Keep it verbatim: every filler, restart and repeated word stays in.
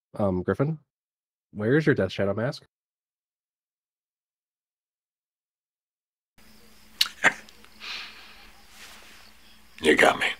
Um, Griffin, where is your Death Shadow mask? You got me.